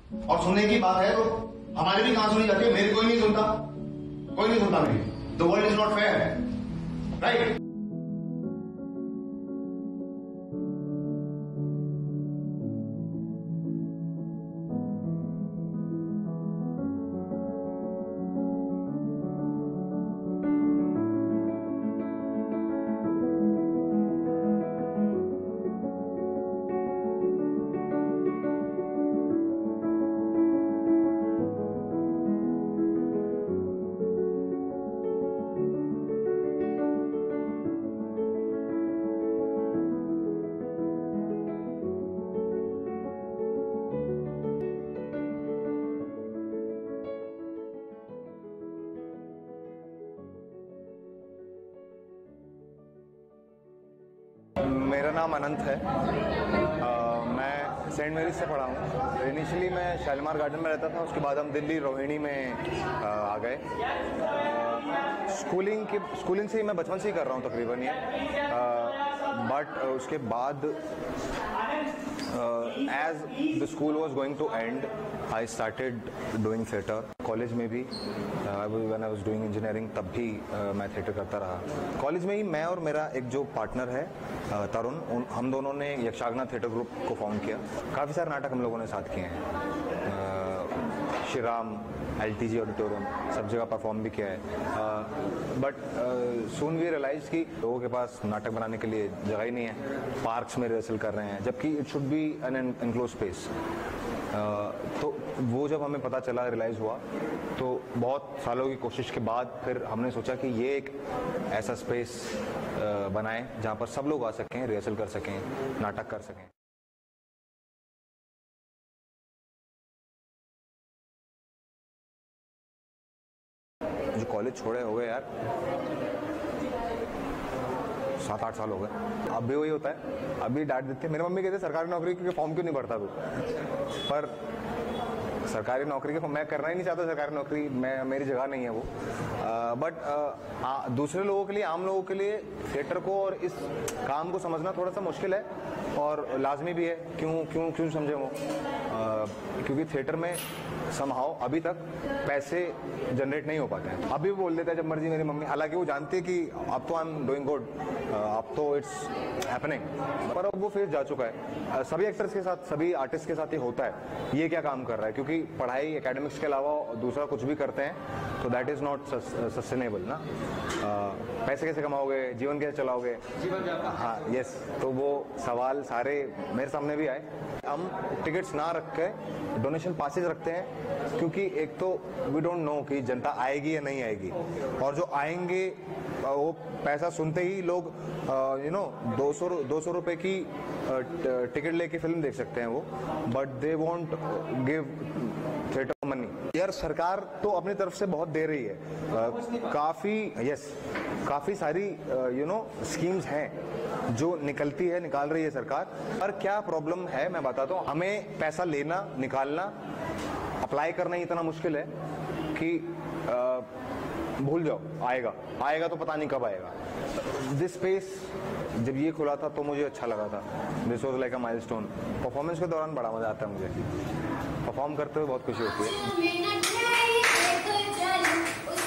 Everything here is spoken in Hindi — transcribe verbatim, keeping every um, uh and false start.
और सुनने की बात है तो हमारी भी कहां सुनी जाती है, मेरी कोई नहीं सुनता, कोई नहीं सुनता मेरी। The world is not fair, right? मेरा नाम अनंत है। आ, मैं सेंट मेरीज से पढ़ा हूँ। इनिशियली मैं शालीमार गार्डन में रहता था, उसके बाद हम दिल्ली रोहिणी में आ, आ गए। स्कूलिंग की स्कूलिंग से ही मैं बचपन से ही कर रहा हूँ तकरीबन ये, बट उसके बाद as the school was going to end I started doing theatre. College में भी when I was doing engineering तब भी uh, मैं थिएटर करता रहा। कॉलेज में ही मैं और मेरा एक जो पार्टनर है uh, तरुण, हम दोनों ने यक्षागना थिएटर ग्रुप को फॉर्म किया। काफ़ी सारे नाटक हम लोगों ने साथ किए हैं, uh, श्रीराम, एलटीजी ऑडिटोरियम, सब जगह परफॉर्म भी किया है। बट सून वी रियलाइज कि लोगों के पास नाटक बनाने के लिए जगह ही नहीं है, पार्क्स में रिहर्सल कर रहे हैं, जबकि it should be an enclose space. तो वो जब हमें पता चला, रियलाइज़ हुआ, तो बहुत सालों की कोशिश के बाद फिर हमने सोचा कि ये एक ऐसा स्पेस बनाएं जहाँ पर सब लोग आ सकें, रिहर्सल कर सकें, नाटक कर सकें। जो कॉलेज छोड़े हो गए यार, सात आठ साल हो गए। अब भी वही होता है, अभी डांट देते हैं। मेरी मम्मी कहते सरकारी नौकरी के फॉर्म क्यों नहीं भरता तू, पर सरकारी नौकरी के मैं करना ही नहीं चाहता सरकारी नौकरी, मैं मेरी जगह नहीं है वो। बट दूसरे लोगों के लिए, आम लोगों के लिए थिएटर को और इस काम को समझना थोड़ा सा मुश्किल है और लाजमी भी है। क्यों क्यों क्यों समझे वो? uh, क्योंकि थिएटर में समहाउ अभी तक पैसे जनरेट नहीं हो पाते हैं। अभी भी बोल देता है जब मर्जी मेरी मम्मी, हालांकि वो जानती है कि अब तो आई एम डूइंग गुड, अब तो इट्स हैपनिंग, पर अब वो फेज जा चुका है। सभी एक्टर्स के साथ, सभी आर्टिस्ट के साथ ये होता है, ये क्या काम कर रहा है, क्योंकि पढ़ाई एकेडमिक्स के अलावा दूसरा कुछ भी करते हैं तो दैट इज नॉट सस्टेनेबल ना। uh, पैसे कैसे कमाओगे, जीवन कैसे चलाओगे, जीवन। हाँ यस, तो वो सवाल सारे मेरे सामने भी आए। हम टिकट्स ना रख के डोनेशन पासेज रखते हैं, क्योंकि एक तो वी डोंट नो कि जनता आएगी या नहीं आएगी, और जो आएंगे वो पैसा सुनते ही लोग यू नो दो सौ दो सौ रुपए की टिकट लेके फिल्म देख सकते हैं वो, but they won't give theatre money. यार सरकार तो अपनी तरफ से बहुत दे रही है, uh, काफी यस काफी सारी यू नो स्कीम्स हैं जो निकलती है, निकाल रही है सरकार। पर क्या प्रॉब्लम है मैं बताता हूँ, हमें पैसा लेना, निकालना, अप्लाई करना ही इतना मुश्किल है कि uh, भूल जाओ, आएगा आएगा तो पता नहीं कब आएगा। दिस स्पेस जब ये खुला था तो मुझे अच्छा लगा था, this was like a milestone. Performance के दौरान बड़ा मजा आता है मुझे, परफॉर्म करते हुए बहुत खुशी होती है।